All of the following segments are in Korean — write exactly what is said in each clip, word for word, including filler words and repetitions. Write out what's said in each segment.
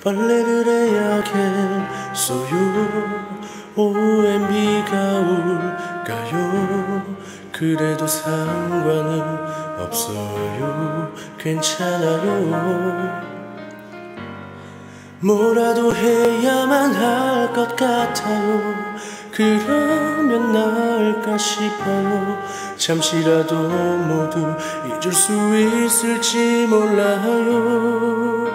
빨래를 해야겠어요. 오후엔 비가 올까요? 그래도 상관은 없어요. 괜찮아요. 뭐라도 해야만 할 것 같아요. 그러면 나을까 싶어요. 잠시라도 모두 잊을 수 있을지 몰라요.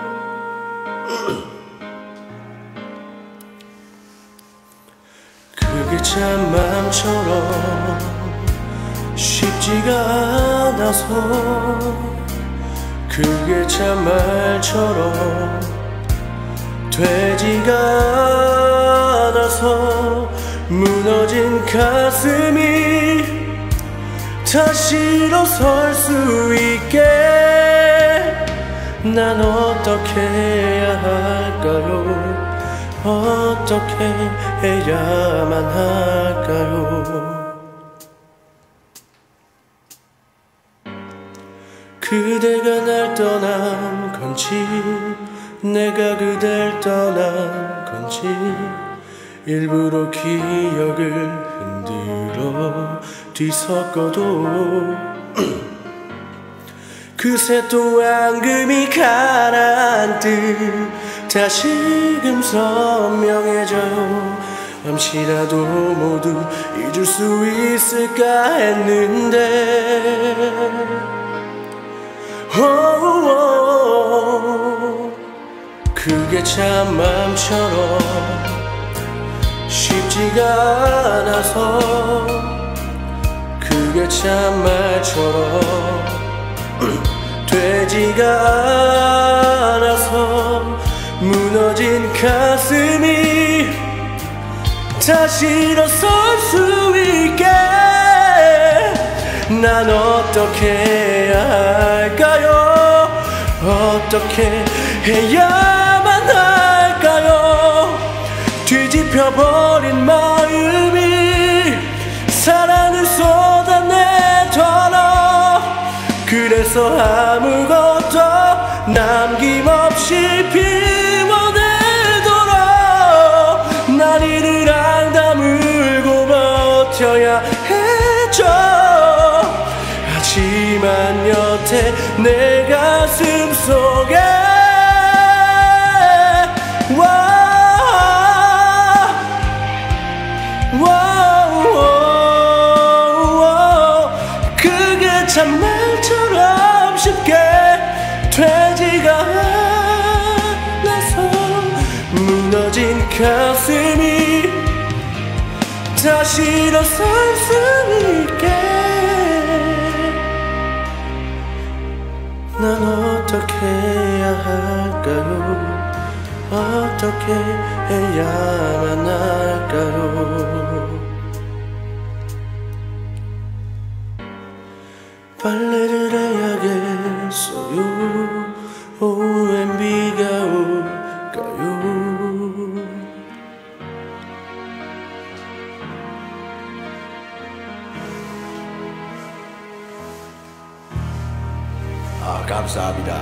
그게 참 마음처럼 쉽지가 않아서, 그게 참 말처럼 되지가 않아서 무너진 가슴이 다시 일어설 수 있게 난 어떻게 해야 할까요? 어떻게 해야만 할까요? 그대가 날 떠난 건지 내가 그댈 떠난 건지 일부러 기억을 흔들어 뒤섞어도 그새 또 앙금이 가라앉듯 다시금 선명해져요. 잠시라도 모두 잊을 수 있을까 했는데 오오오, 그게 참 마음처럼 쉽지가 않아서, 그게 참 말처럼 되지가 않아서 무너진 가슴이 다시 일어설 수 있게 난 어떻게 해야 할까요? 어떻게 해야만 할까요? 뒤집혀버린 마음이 사랑을 쏟아내더라. 그래서 아무것도 남김없이 피워내더라. 난 이를 앙다물고 버텨야 했죠. 하지만 여태 내 가슴 속에 와, 와, 와, 그게 참 말처럼 쉽게 되지가 않아서 무너진 가슴이 다시 일어설 수 있게 난 어떻게 해야 할까요? 어떻게 해야만 할까요? 빨래를 해야겠어요. 오후엔 비가 올까요? 아, 감사합니다.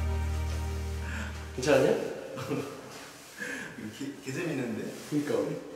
괜찮냐? 개, 개 재밌는데? 그니까